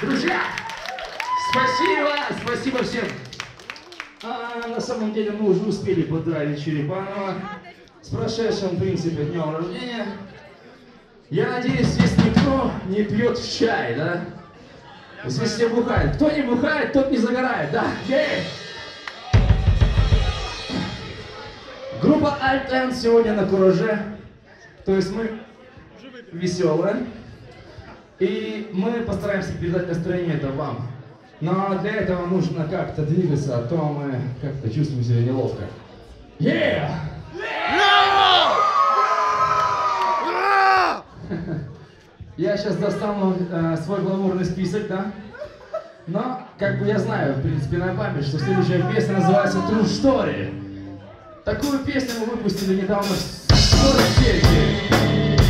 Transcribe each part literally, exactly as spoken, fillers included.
Друзья, спасибо, спасибо всем. А, на самом деле мы уже успели поздравить Черепанова с прошедшим, в принципе, днем рождения. Я надеюсь, здесь никто не пьет чай, да? Здесь все бухают. Кто не бухает, тот не загорает, да? Ей! Группа Альтен сегодня на кураже. То есть мы веселые. И мы постараемся передать настроение это вам. Но для этого нужно как-то двигаться, а то мы как-то чувствуем себя неловко. Yeah! Я сейчас достану э, свой гламурный список, да? Но, как бы я знаю, в принципе, на память, что следующая песня называется True Story. Такую песню мы выпустили недавно в соцсети.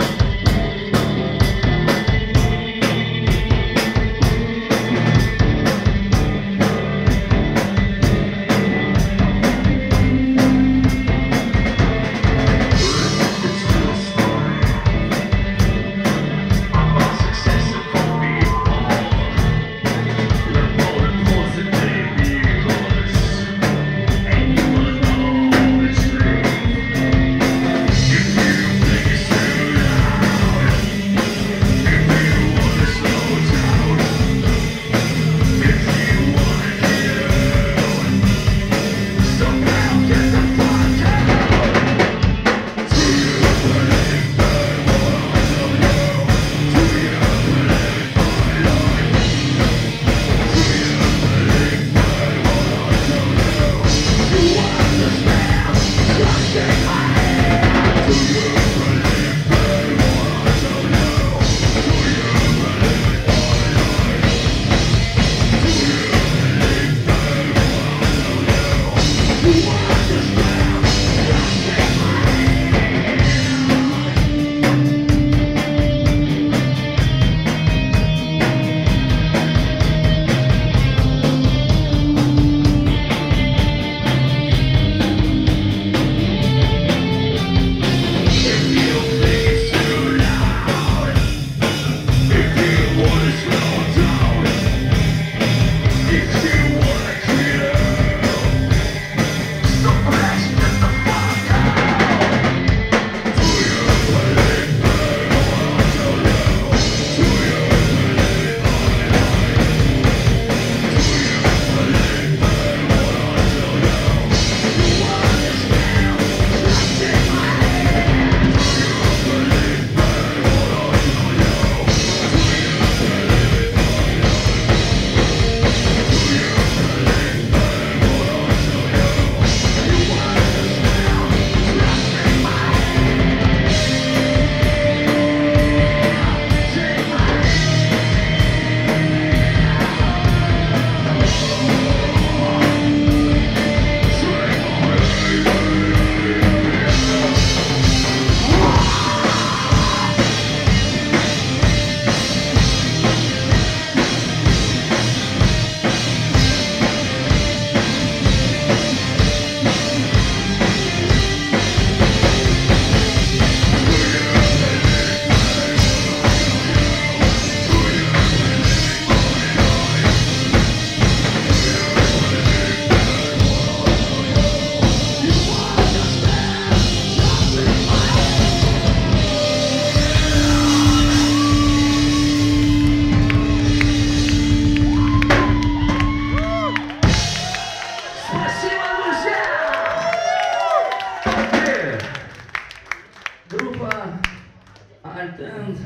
Альтен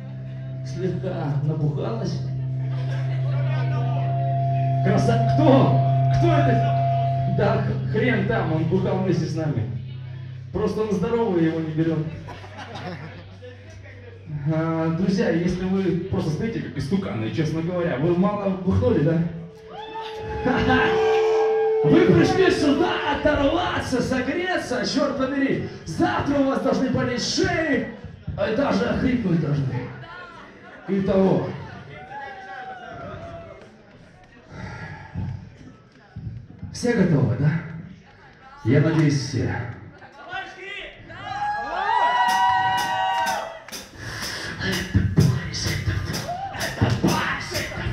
слегка набухалась. Краса... Кто? Кто это? Да, хрен там, он бухал вместе с нами. Просто он здоровый, его не берем. А, друзья, если вы просто стоите как истуканы, честно говоря, вы мало бухнули, да? Вы пришли сюда оторваться, согреться, черт побери. Завтра у вас должны болеть шеи, а даже охрипнуть должны. Итого. Все готовы, да? Я надеюсь, все. Let the boys hit the floor. Let the boys hit the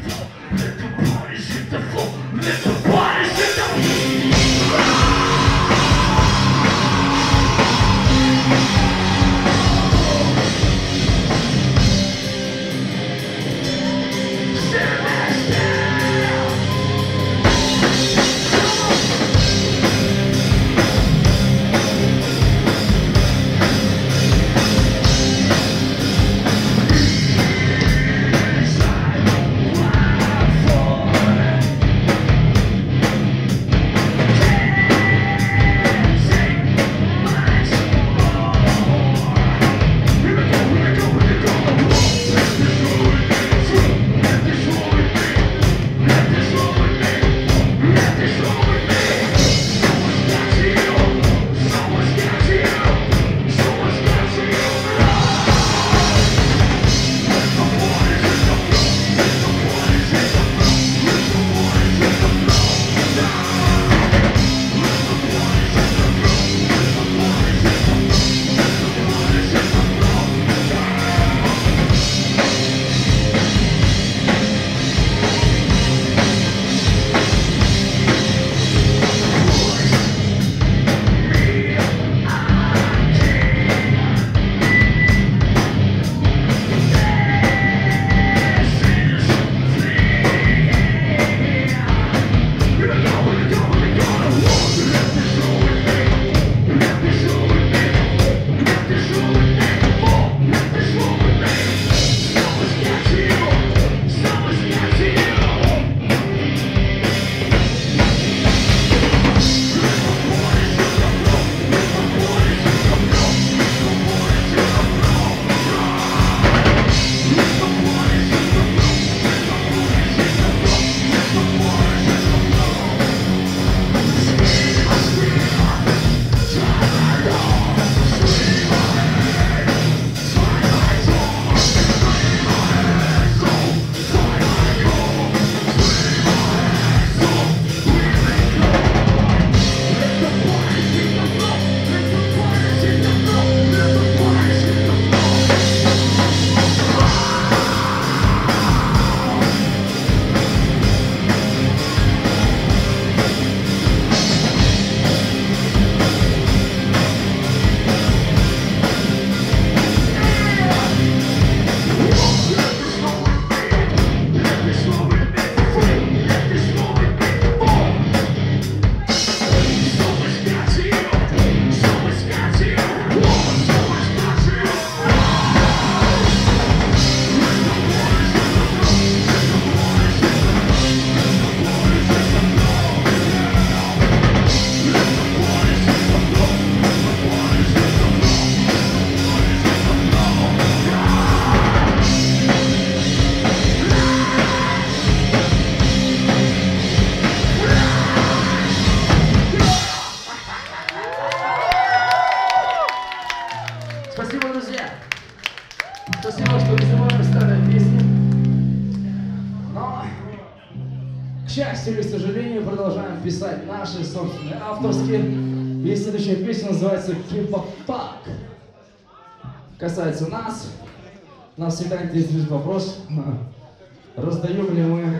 самые старые песни. Но, к счастью или к сожалению, продолжаем писать наши собственные авторские. И следующая песня называется «Кипа-пак». Касается нас. Нас всегда интересует вопрос, раздаем ли мы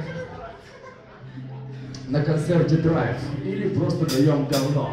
на концерте драйв или просто даем говно.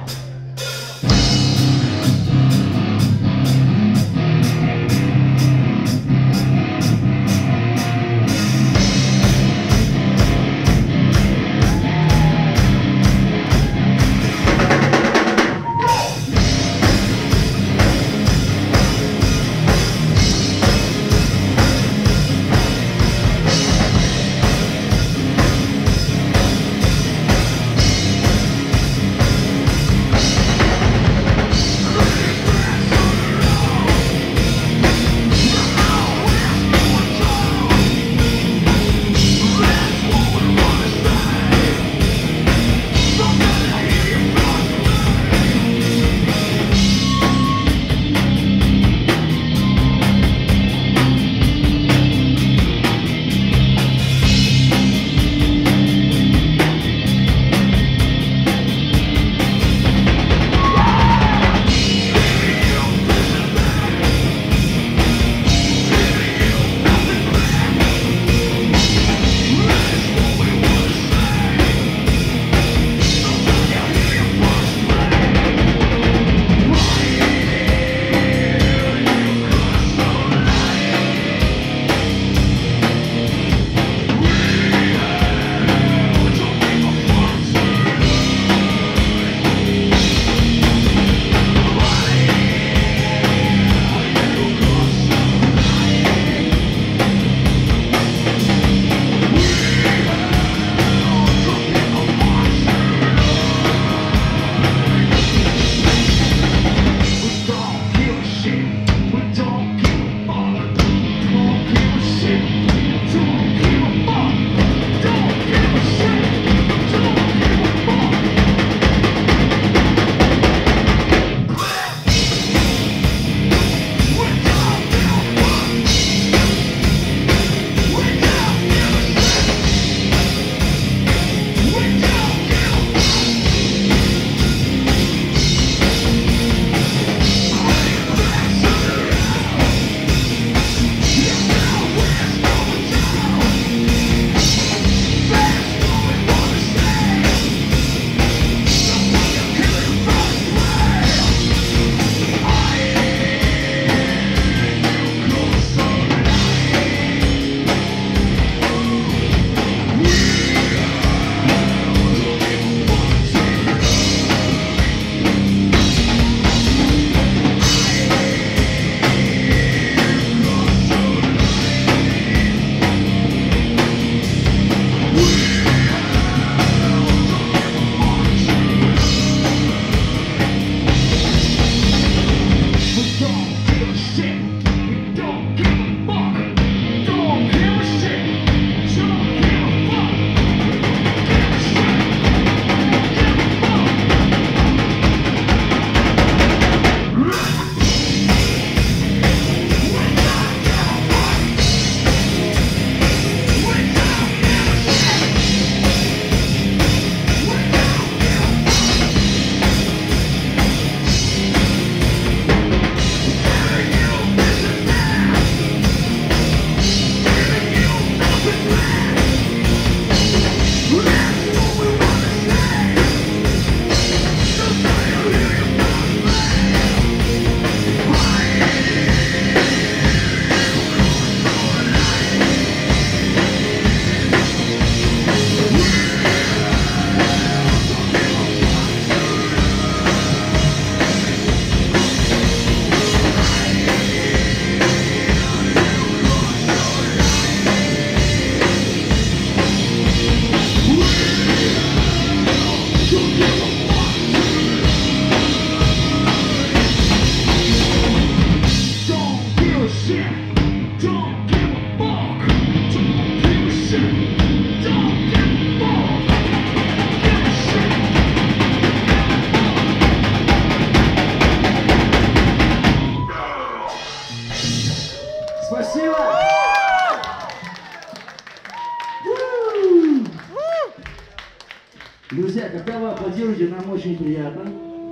аплодируйте, нам очень приятно.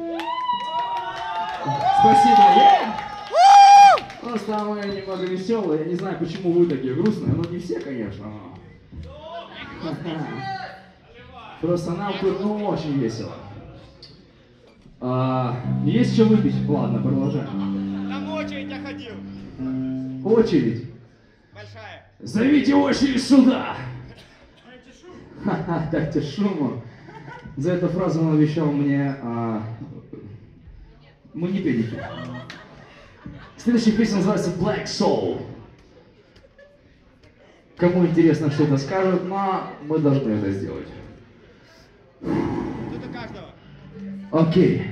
Спасибо. Yeah. Просто мы немного веселые. Я не знаю, почему вы такие грустные. Ну, не все, конечно. Просто нам тут, ну, очень весело. А, есть что выпить? Ладно, продолжаем. Там очередь я ходил. Очередь? Большая. Зовите очередь сюда! Ха-ха, дайте шуму. За эту фразу он обещал мне а, монетенники. Следующая песня называется Black Soul. Кому интересно, что это скажут, но мы должны это сделать. Тут у каждого. Окей.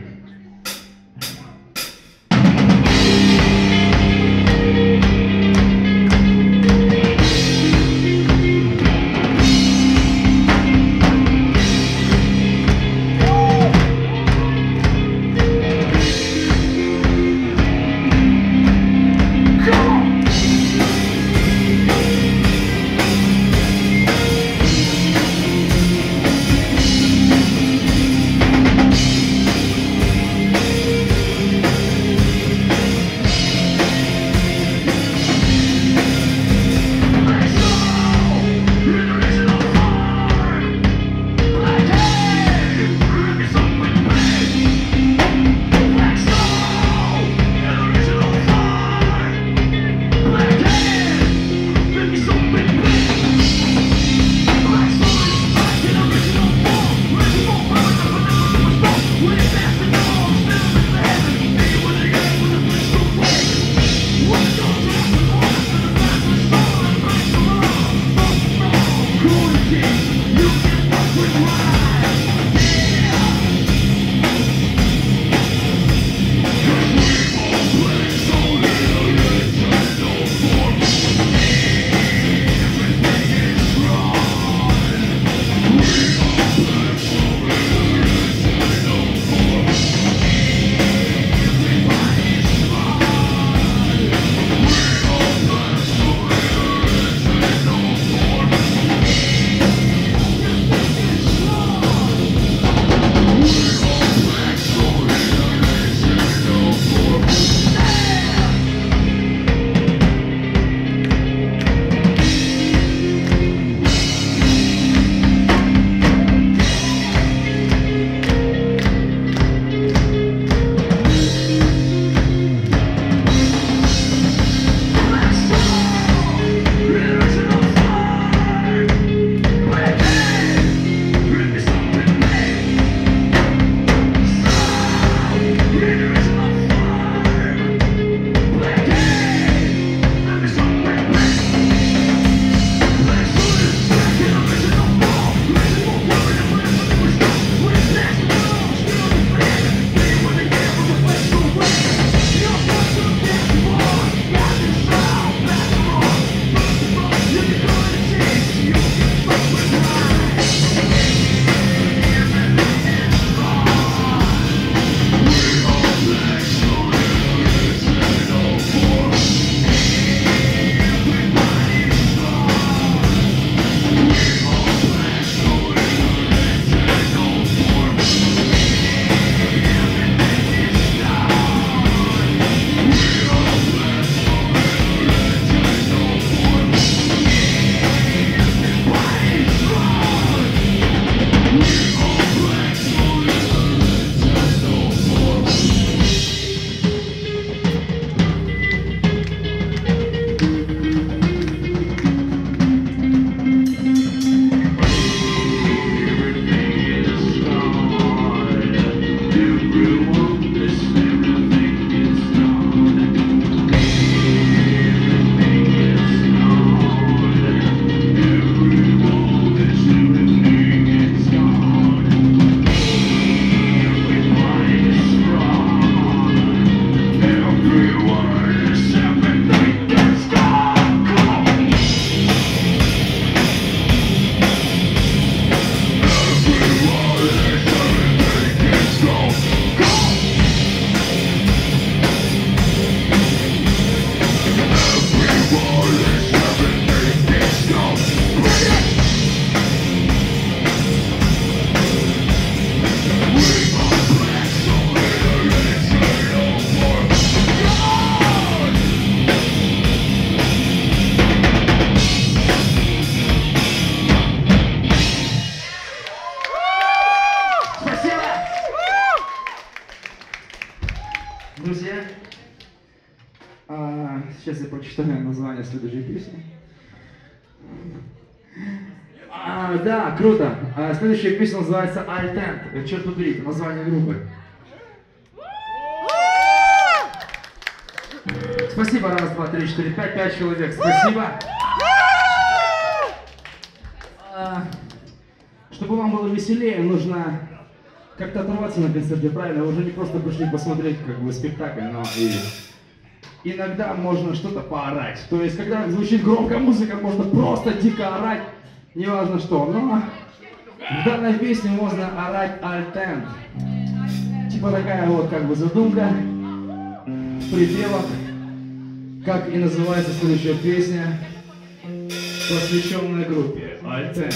Сейчас я прочитаю название следующей песни. А, да, круто. А, следующая песня называется Альтент. Черт побери, это название группы. Спасибо, раз, два, три, четыре, пять, пять человек. Спасибо. А, чтобы вам было веселее, нужно как-то оторваться на концерте, правильно? Вы уже не просто пришли посмотреть как бы спектакль, но и иногда можно что-то поорать. То есть, когда звучит громкая музыка, можно просто дико орать, неважно что. Но в данной песне можно орать альтент. Типа такая вот как бы задумка в пределах, как и называется следующая песня, посвященная группе Альтент.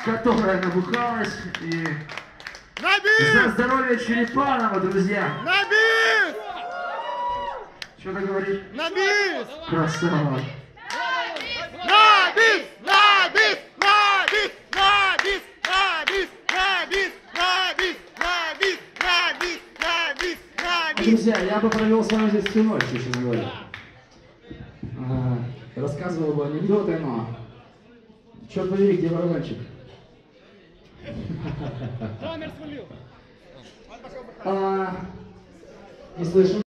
которая набухалась. И На за бис! здоровье Черепанова, друзья. На бис! Что-то говорит? На бис! Красава. На бис! На бис! На бис! На бис! На бис! На бис! На бис! На бис! На бис! На бис! На бис! Друзья, я бы провел с вами здесь всю ночь, честно говоря. Ага. Рассказывал бы анекдоты, но... Черт побери, где барабанчик? А, не слышу.